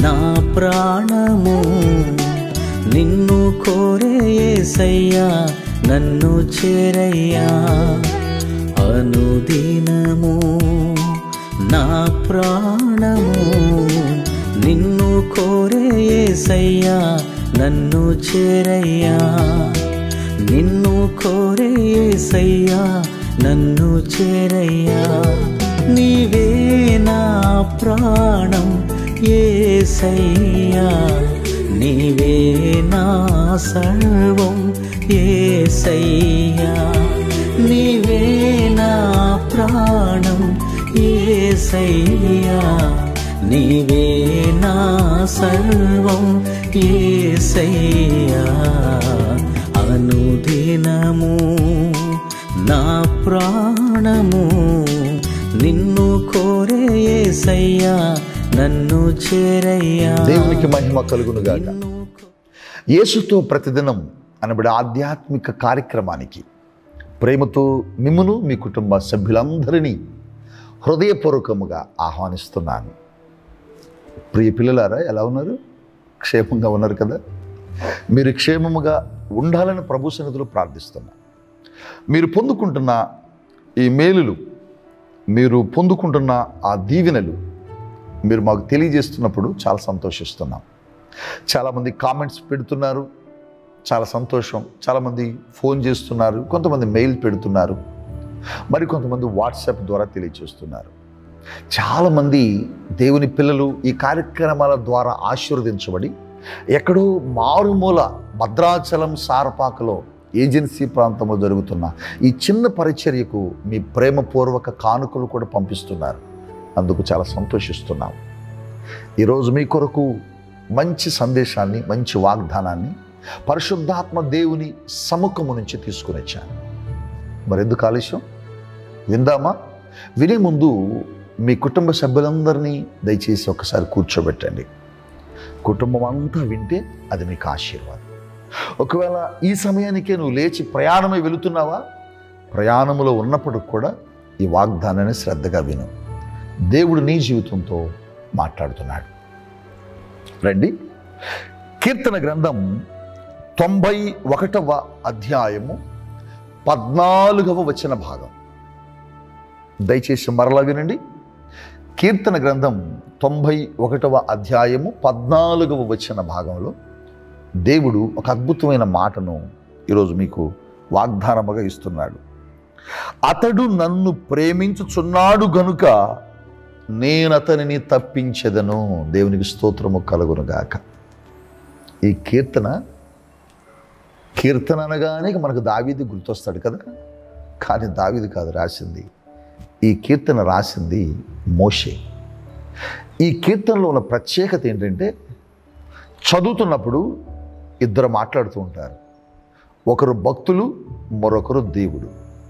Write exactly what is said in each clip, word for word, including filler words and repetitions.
నా ప్రాణము నిన్ను కోరే యేసయ్యా నన్ను చేరయ్యా అనుదినము నా ప్రాణము నిన్ను కోరే యేసయ్యా నన్ను చేరయ్యా నిన్ను కోరే యేసయ్యా నన్ను చేరయ్యా నీవే నా ప్రాణం యేసయ్యా నీవే నా సర్వం యేసయ్యా నీవే నా ప్రాణం యేసయ్యా నీవే నా సర్వం యేసయ్యా అనుదినము నా ప్రాణము నిన్ను కోరే యేసయ్యా నన్ను చేరయ్యా. దేవునికి మహిమ కలుగును గాక. యేసుతో ప్రతిదినం అనబడే ఆధ్యాత్మిక కార్యక్రమానికి ప్రేమతో మిమ్మును మీ కుటుంబ సభ్యులందరినీ హృదయపూర్వకముగా ఆహ్వానిస్తున్నాను. ప్రియ పిల్లలారా, ఎలా ఉన్నారు? క్షేమంగా ఉన్నారు కదా? మీరు క్షేమముగా ఉండాలని ప్రభు సన్నిధిలో ప్రార్థిస్తున్నా. మీరు పొందుకుంటున్న ఈ మేలులు, మీరు పొందుకుంటున్న ఆ దీవెనలు మీరు మాకు తెలియజేస్తున్నప్పుడు చాలా సంతోషిస్తున్నాం. చాలామంది కామెంట్స్ పెడుతున్నారు, చాలా సంతోషం. చాలామంది ఫోన్ చేస్తున్నారు, కొంతమంది మెయిల్ పెడుతున్నారు, మరి కొంతమంది వాట్సాప్ ద్వారా తెలియజేస్తున్నారు. చాలామంది దేవుని పిల్లలు ఈ కార్యక్రమాల ద్వారా ఆశీర్వదించబడి ఎక్కడో మారుమూల భద్రాచలం సారపాకలో ఏజెన్సీ ప్రాంతంలో జరుగుతున్న ఈ చిన్న పరిచర్యకు మీ ప్రేమపూర్వక కానుకలు కూడా పంపిస్తున్నారు. అందుకు చాలా సంతోషిస్తున్నాం. ఈరోజు మీ కొరకు మంచి సందేశాన్ని, మంచి వాగ్దానాన్ని పరిశుద్ధాత్మ దేవుని సముఖము నుంచి తీసుకుని వచ్చాను. మరెందుకు ఆలస్యం? విందామా? వినే ముందు మీ కుటుంబ సభ్యులందరినీ దయచేసి ఒకసారి కూర్చోబెట్టండి. కుటుంబం అంతా వింటే అది మీకు ఆశీర్వాదం. ఒకవేళ ఈ సమయానికే నువ్వు లేచి ప్రయాణమై వెళుతున్నావా? ప్రయాణంలో ఉన్నప్పుడు కూడా ఈ వాగ్దానాన్ని శ్రద్ధగా విను. దేవుడు నీ జీవితంతో మాట్లాడుతున్నాడు. రండి, కీర్తన గ్రంథం తొంభై ఒకటవ అధ్యాయము పద్నాలుగవ వచన భాగం. దయచేసి మరలా వినండి. కీర్తన గ్రంథం తొంభై ఒకటవ అధ్యాయము పద్నాలుగవ వచన భాగంలో దేవుడు ఒక అద్భుతమైన మాటను ఈరోజు మీకు వాగ్దానముగా ఇస్తున్నాడు. అతడు నన్ను ప్రేమించుచున్నాడు గనుక నేను అతనిని తప్పించెదను. దేవునికి స్తోత్రము కలుగునుగాక. ఈ కీర్తన కీర్తన అనగానే మనకు దావీదు గుర్తొస్తాడు కదా, కానీ దావీదు కాదు రాసింది. ఈ కీర్తన రాసింది మోషే. ఈ కీర్తనలో ఉన్న ప్రత్యేకత ఏంటంటే, చదువుతున్నప్పుడు ఇద్దరు మాట్లాడుతూ ఉంటారు. ఒకరు భక్తులు, మరొకరు దేవుడు.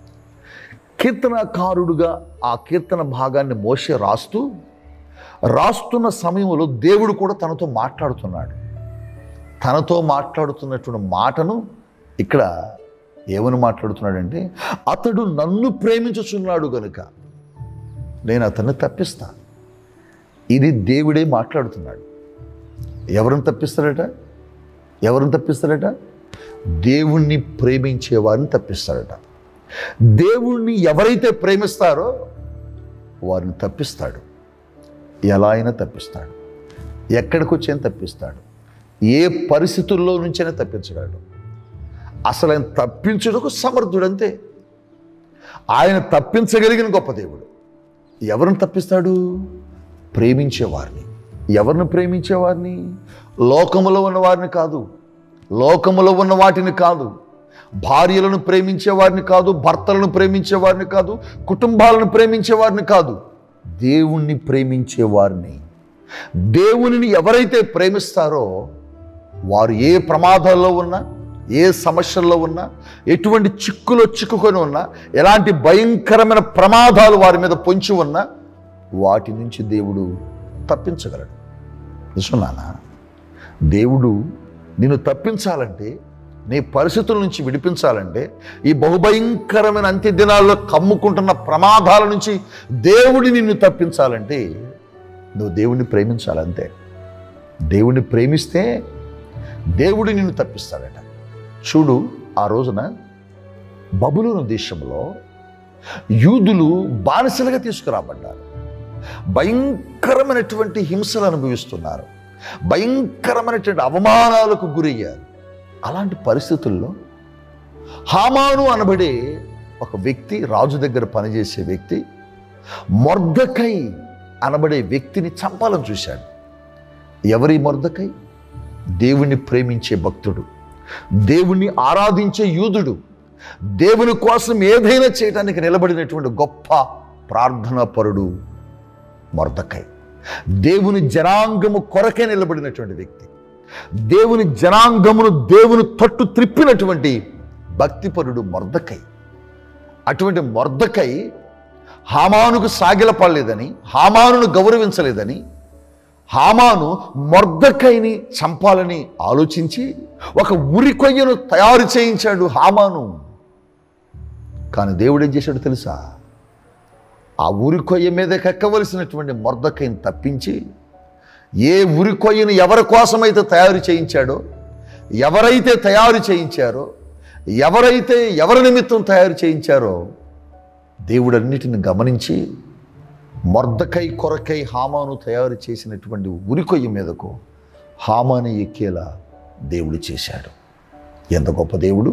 కీర్తనకారుడుగా ఆ కీర్తన భాగాన్ని మోషే రాస్తూ రాస్తున్న సమయంలో దేవుడు కూడా తనతో మాట్లాడుతున్నాడు. తనతో మాట్లాడుతున్నటువంటి మాటను ఇక్కడ ఏమని మాట్లాడుతున్నాడంటే, అతడు నన్ను ప్రేమించుచున్నాడు గనుక నేను అతన్ని తప్పిస్తా. ఇది దేవుడే మాట్లాడుతున్నాడు. ఎవరిని తప్పిస్తాడట? ఎవరిని తప్పిస్తాడట? దేవుణ్ణి ప్రేమించే వారిని తప్పిస్తాడట. దేవుణ్ణి ఎవరైతే ప్రేమిస్తారో వారిని తప్పిస్తాడు. ఎలా అయినా తప్పిస్తాడు. ఎక్కడికి వచ్చైనా తప్పిస్తాడు. ఏ పరిస్థితుల్లో నుంచైనా తప్పించగలడు. అసలు ఆయన తప్పించుటకు సమర్థుడంతే. ఆయన తప్పించగలిగిన గొప్ప దేవుడు. ఎవరిని తప్పిస్తాడు? ప్రేమించేవారిని. ఎవరిని ప్రేమించేవారిని? లోకములో ఉన్న వారిని కాదు, లోకములో ఉన్న వాటిని కాదు, భార్యలను ప్రేమించేవారిని కాదు, భర్తలను ప్రేమించేవారిని కాదు, కుటుంబాలను ప్రేమించేవారిని కాదు, దేవుణ్ణి ప్రేమించేవారిని. దేవునిని ఎవరైతే ప్రేమిస్తారో వారు ఏ ప్రమాదాల్లో ఉన్నా, ఏ సమస్యల్లో ఉన్నా, ఎటువంటి చిక్కులో చిక్కుకొని ఉన్నా, ఎలాంటి భయంకరమైన ప్రమాదాలు వారి మీద పొంచి ఉన్నా వాటి నుంచి దేవుడు తప్పించగలడు. నిజమేనా? దేవుడు నిన్ను తప్పించాలంటే, నీ పరిస్థితుల నుంచి విడిపించాలంటే, ఈ బహుభయంకరమైన అంత్య దినాల్లో కమ్ముకుంటున్న ప్రమాదాల నుంచి దేవుడి నిన్ను తప్పించాలంటే నువ్వు దేవుణ్ణి ప్రేమించాలంతే. దేవుణ్ణి ప్రేమిస్తే దేవుడు నిన్ను తప్పిస్తాడట. చూడు, ఆ రోజున బబులోను దేశంలో యూదులు బానిసలుగా తీసుకురాబడ్డారు. భయంకరమైనటువంటి హింసలు అనుభవిస్తున్నారు. భయంకరమైనటువంటి అవమానాలకు గురయ్యారు. అలాంటి పరిస్థితుల్లో హామాను అనబడే ఒక వ్యక్తి, రాజు దగ్గర పనిచేసే వ్యక్తి, మొర్దెకై అనబడే వ్యక్తిని చంపాలని చూశాడు. ఎవరి మొర్దెకై? దేవుణ్ణి ప్రేమించే భక్తుడు, దేవుణ్ణి ఆరాధించే యూదుడు, దేవుని కోసం ఏదైనా చేయడానికి నిలబడినటువంటి గొప్ప ప్రార్థనాపరుడు మొర్దెకై. దేవుని జనాంగము కొరకే నిలబడినటువంటి వ్యక్తి, దేవుని జనాంగమును దేవుని తట్టు త్రిప్పినటువంటి భక్తిపరుడు మొర్దెకై. అటువంటి మొర్దెకై హామానుకు సాగిలపడలేదని, హామానును గౌరవించలేదని, హామాను మొర్దెకైని చంపాలని ఆలోచించి ఒక ఉరికొయ్యను తయారు చేయించాడు హామాను. కానీ దేవుడు ఏం చేశాడు తెలుసా? ఆ ఉరికొయ్య మీద ఎక్కవలసినటువంటి మొర్దెకైని తప్పించి, ఏ ఉరికొయ్యను ఎవరి కోసమైతే తయారు చేయించాడో, ఎవరైతే తయారు చేయించారో, ఎవరైతే ఎవరి నిమిత్తం తయారు చేయించారో, దేవుడు అన్నిటిని గమనించి మొర్దెకై కొరకై హామాను తయారు చేసినటువంటి ఉరికొయ్య మీదకు హామాను ఎక్కేలా దేవుడు చేశాడు. ఎంత గొప్ప దేవుడు!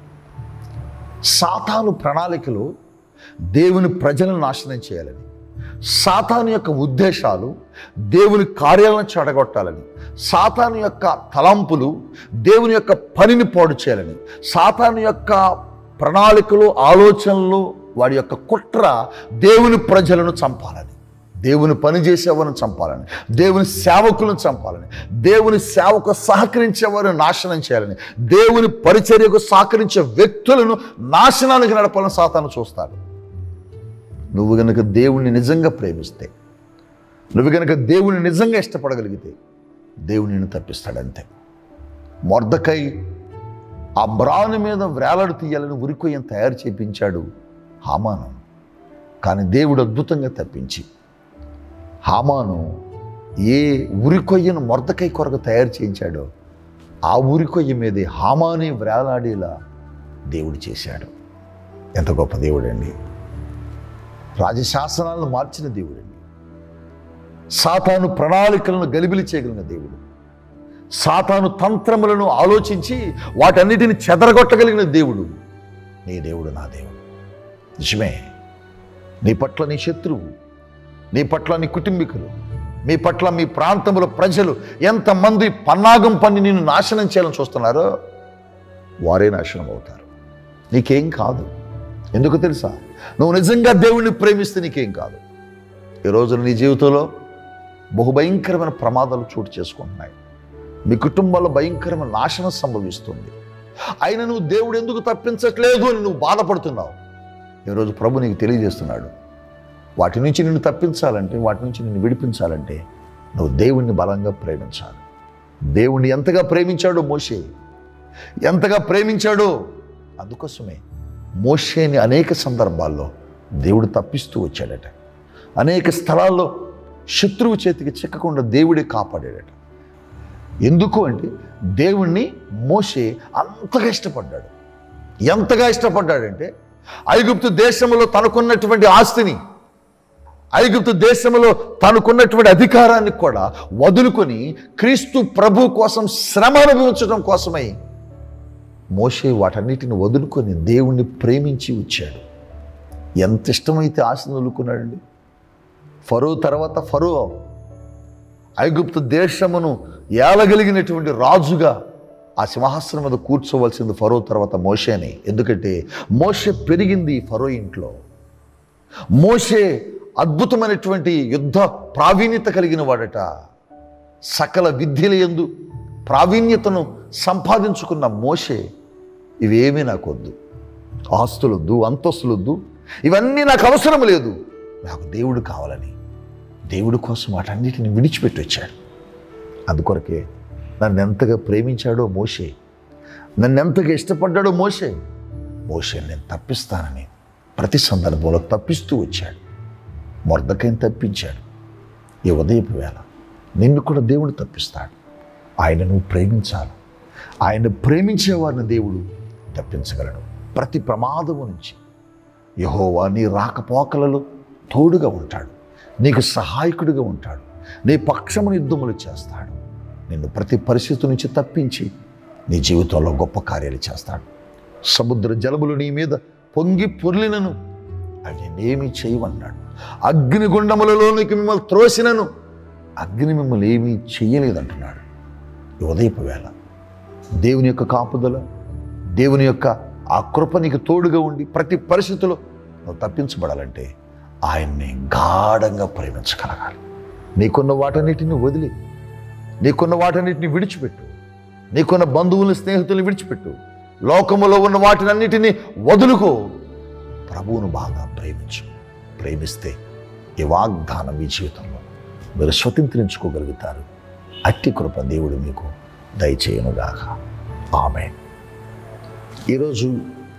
సాతాను ప్రణాళికలు దేవుని ప్రజలను నాశనం చేయాలని, సాతాను యొక్క ఉద్దేశాలు దేవుని కార్యాలను చెడగొట్టాలని, సాతాను యొక్క తలంపులు దేవుని యొక్క పనిని పాడు చేయాలని, సాతాను యొక్క ప్రణాళికలు, ఆలోచనలు, వాడి యొక్క కుట్ర దేవుని ప్రజలను చంపాలని, దేవుని పని చేసేవారిని చంపాలని, దేవుని సేవకులను చంపాలని, దేవుని సేవకు సహకరించేవారిని నాశనం చేయాలని, దేవుని పరిచర్యకు సహకరించే వ్యక్తులను నాశనానికి నడపాలని సాతాను చూస్తాడు. నువ్వు గనుక దేవుణ్ణి నిజంగా ప్రేమిస్తే, నువ్వు గనుక దేవుని నిజంగా ఇష్టపడగలిగితే దేవుని నిన్ను తప్పిస్తాడంతే. మొర్దెకై ఆ బ్రాను మీద వ్రేలాడు తీయాలని ఉరికొయ్యను తయారు చేయించాడు హామాను. కానీ దేవుడు అద్భుతంగా తప్పించి హామాను ఏ ఉరికొయ్యను మొర్దెకై కొరకు తయారు చేయించాడో ఆ ఉరికొయ్య మీదే హామానే వ్రేలాడేలా దేవుడు చేశాడు. ఎంత గొప్ప దేవుడండి! రాజశాసనాలను మార్చిన దేవుడండి. సాతాను ప్రణాళికలను గలిబిలి చేయగలిగిన దేవుడు, సాతాను తంత్రములను ఆలోచించి వాటన్నిటిని చెదరగొట్టగలిగిన దేవుడు నీ దేవుడు, నా దేవుడు. నిజమే, నీ పట్ల నీ శత్రువు, నీ పట్ల నీ కుటుంబీకులు, మీ పట్ల మీ ప్రాంతంలో ప్రజలు ఎంతమంది పన్నాగం పన్ని నిన్ను నాశనం చేయాలని చూస్తున్నారో వారే నాశనం అవుతారు. నీకేం కాదు. ఎందుకు తెలుసా? నువ్వు నిజంగా దేవుణ్ణి ప్రేమిస్తే నీకేం కాదు. ఈరోజు నీ జీవితంలో బహుభయంకరమైన ప్రమాదాలు చోటు చేసుకుంటున్నాయి. మీ కుటుంబాల్లో భయంకరమైన నాశనం సంభవిస్తుంది. అయినా నువ్వు దేవుడు ఎందుకు తప్పించట్లేదు అని నువ్వు బాధపడుతున్నావు. ఈరోజు ప్రభు నీకు తెలియజేస్తున్నాడు, వాటి నుంచి నిన్ను తప్పించాలంటే, వాటి నుంచి నిన్ను విడిపించాలంటే నువ్వు దేవుణ్ణి బలంగా ప్రేమించాలి. దేవుణ్ణి ఎంతగా ప్రేమించాడో మోషే, ఎంతగా ప్రేమించాడో, అందుకోసమే మోషేని అనేక సందర్భాల్లో దేవుడు తప్పిస్తూ వచ్చాడట. అనేక స్థలాల్లో శత్రువు చేతికి చిక్కకుండా దేవుడే కాపాడాడట. ఎందుకు అంటే దేవుణ్ణి మోషే అంతగా ఇష్టపడ్డాడు. ఎంతగా ఇష్టపడ్డాడంటే ఐగుప్తు దేశంలో తనకున్నటువంటి ఆస్తిని, ఐగుప్తు దేశంలో తనకున్నటువంటి అధికారాన్ని కూడా వదులుకొని క్రీస్తు ప్రభు కోసం శ్రమ అనుభవించడం కోసమై మోషే వాటన్నిటిని వదులుకొని దేవుణ్ణి ప్రేమించి వచ్చాడు. ఎంత ఇష్టమైతే ఆశను వదులుకున్నాడండి. ఫరో తర్వాత ఫరో ఐగుప్తు దేశమును ఏలగలిగినటువంటి రాజుగా ఆ సింహాసనం మీద కూర్చోవలసింది ఫరో తర్వాత మోషేని. ఎందుకంటే మోషే పెరిగింది ఫరో ఇంట్లో. మోషే అద్భుతమైనటువంటి యుద్ధ ప్రావీణ్యత కలిగిన వాడట. సకల విద్యల యందు ప్రావీణ్యతను సంపాదించుకున్న మోషే ఇవేమీ నాకొద్దు, ఆస్తులొద్దు, అంతస్తులొద్దు, ఇవన్నీ నాకు అవసరం లేదు, నాకు దేవుడు కావాలని దేవుడి కోసం వాటన్నిటిని విడిచిపెట్టి వచ్చాడు. అందుకొరకే నన్ను ఎంతగా ప్రేమించాడో మోషే, నన్ను ఎంతగా ఇష్టపడ్డాడో మోషే, మోషే నేను తప్పిస్తానని ప్రతి సందర్భంలో తప్పిస్తూ వచ్చాడు. మొర్దెకైని తప్పించాడు. ఈ ఉదయపు వేళ నిన్ను కూడా దేవుడు తప్పిస్తాడు. ఆయన నువ్వు ప్రేమించాలి. ఆయన ప్రేమించేవారిని దేవుడు తప్పించగలడు. ప్రతి ప్రమాదము నుంచి యెహోవా నీ రాకపోకలలో తోడుగా ఉంటాడు, నీకు సహాయకుడిగా ఉంటాడు, నీ పక్షమును యుద్ధములు చేస్తాడు. నిన్ను ప్రతి పరిస్థితి నుంచి తప్పించి నీ జీవితంలో గొప్ప కార్యాలు చేస్తాడు. సముద్ర జలములు నీ మీద పొంగి పొర్లినను అవి నేనేమీ చేయవన్నాడు. అగ్నిగుండములలోనికి మిమ్మల్ని త్రోసినను అగ్ని మిమ్మల్ని ఏమీ చెయ్యలేదంటున్నాడు. ఈ ఉదయపు వేళ దేవుని యొక్క కాపుదల, దేవుని యొక్క ఆ కృప నీకు తోడుగా ఉండి ప్రతి పరిస్థితిలో నువ్వు తప్పించబడాలంటే ఆయన్ని గాఢంగా ప్రేమించగలగాలి. నీకున్న వాటన్నిటిని వదిలి, నీకున్న వాటన్నిటిని విడిచిపెట్టు, నీకున్న బంధువులను స్నేహితులను విడిచిపెట్టు, లోకములో ఉన్న వాటినన్నిటినీ వదులుకో. ప్రభువును బాగా ప్రేమించు. ప్రేమిస్తే ఈ వాగ్దానం మీ జీవితంలో మీరు స్వతంత్రించుకోగలుగుతారు. అట్టి కృప దేవుడు మీకు దయచేయునుగాక. ఆమేన్. ఈరోజు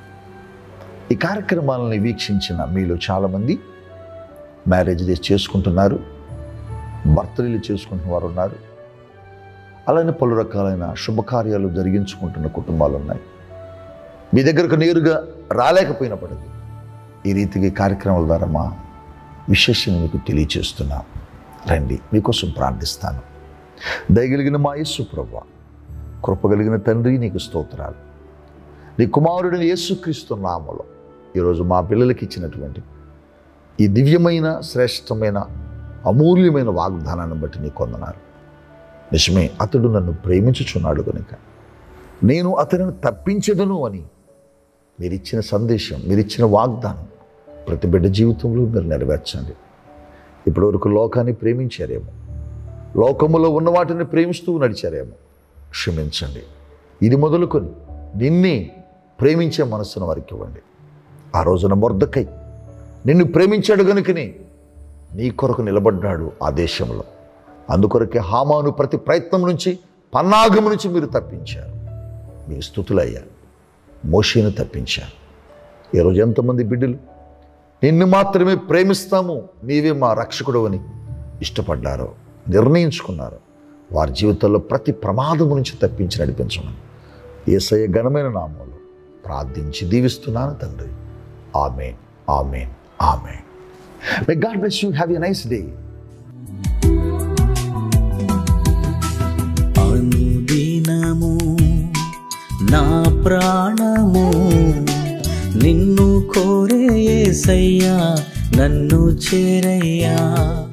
ఈ కార్యక్రమాలని వీక్షించిన మీలో చాలామంది మ్యారేజ్ డేస్ చేసుకుంటున్నారు, బర్త్డేలు చేసుకుంటున్న వారు ఉన్నారు, అలానే పలు రకాలైన శుభకార్యాలు జరిగించుకుంటున్న కుటుంబాలు ఉన్నాయి. మీ దగ్గరకు నేరుగా రాలేకపోయినప్పటికీ ఈ రీతిగా కార్యక్రమాల ద్వారా మా విశేషం మీకు తెలియచేస్తున్నాం. రండి, మీకోసం ప్రార్థిస్తాను. దయగలిగిన మా యేసు ప్రభువా, కృపగలిగిన తండ్రి, నీకు స్తోత్రాలు. నీ కుమారుడిని యేసుక్రీస్తు నామములో ఈరోజు మా పిల్లలకి ఇచ్చినటువంటి ఈ దివ్యమైన, శ్రేష్టమైన, అమూల్యమైన వాగ్దానాన్ని బట్టి నీకు వందనాలు. నిజమే, అతడు నన్ను ప్రేమించుచున్నాడు కనుక నేను అతనిని తప్పించదను అని మీరిచ్చిన సందేశం, మీరిచ్చిన వాగ్దానం ప్రతి బిడ్డ జీవితంలో మీరు నెరవేర్చండి. ఇప్పటివరకు లోకాన్ని ప్రేమించారేమో, లోకములో ఉన్న వాటిని ప్రేమిస్తూ నడిచారేమో, క్షమించండి. ఇది మొదలుకొని నిన్నే ప్రేమించే మనస్సును వారికి ఇవ్వండి. ఆ రోజున మొర్దెకై నిన్ను ప్రేమించాడు కనుకనే నీ కొరకు నిలబడ్డాడు ఆ దేశంలో. అందుకొరకే హామాను ప్రతి ప్రయత్నం నుంచి, పన్నాగం నుంచి మీరు తప్పించారు. మీ స్తుతులయ్యారు. మోషేను తప్పించారు. ఈరోజు ఎంతమంది బిడ్డలు నిన్ను మాత్రమే ప్రేమిస్తాము, నీవే మా రక్షకుడు అని ఇష్టపడ్డారో, నిర్ణయించుకున్నారో, వారి జీవితంలో ప్రతి ప్రమాదం నుంచి తప్పించి నడిపించమని యేసయ్య ఘనమైన నామంలో ప్రార్థించి దీవిస్తున్నాను తండ్రి. ఆమేన్, ఆమేన్, ఆమేన్. May God bless you. Have a nice day. అనుదినము నా ప్రాణము నిన్ను కోరే యేసయ్యా, నన్ను చేరయ్యా.